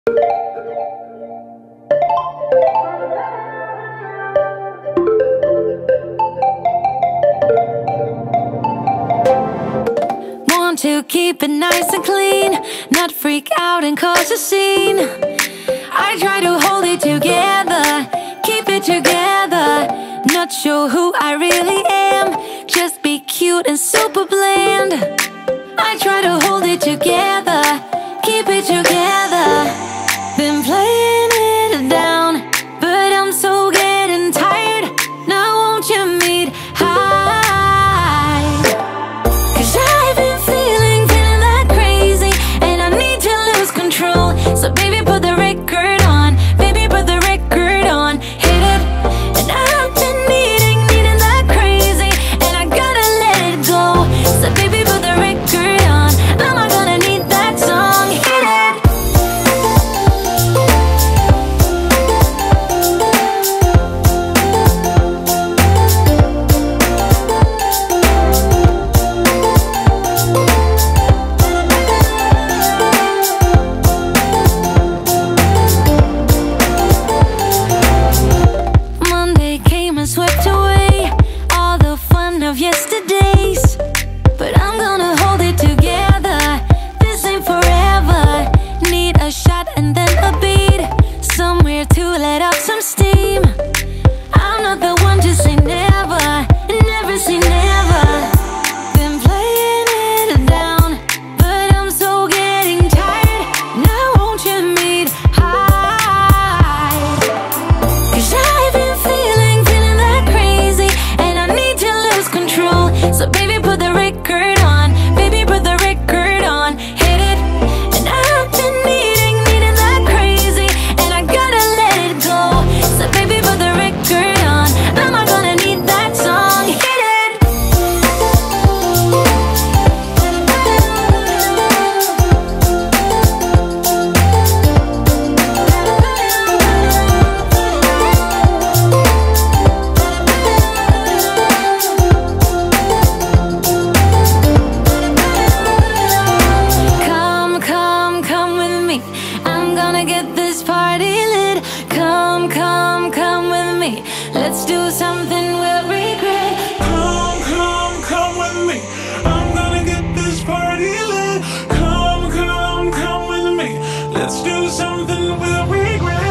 Want to keep it nice and clean, not freak out and cause a scene. I try to hold it together, keep it together. Not sure who I really am, just be cute and super bland. I try to hold it together, keep it together. Been playing it down, but I'm so getting tired. Now won't you meet high? 'Cause I've been feeling that crazy, and I need to lose control. So baby, put the record on, baby, put the record on, hit it. And I've been needing that crazy, and I gotta let it go. So baby, put the record on, I'm not gonna need that song, hit it. Monday came and swept away all the fun of yesterdays, but I'm gonna hold it together. This ain't forever. Need a shot and then a beat, somewhere to let off some steam. I'm not the one to say never, never say never. Been playing it down, but I'm so getting tired. Now won't you meet high? 'Cause I've been feeling that crazy, and I need to lose control. So baby, put the record on, baby, put the record on, hit it. And I've been needing that crazy, and I gotta let it go. So baby, put the record on, I'm not gonna need that song, hit it. Come with me, I'm gonna get this party lit. Come with me, let's do something we'll regret. Come with me. I'm gonna get this party lit. Come with me. Let's do something we'll regret.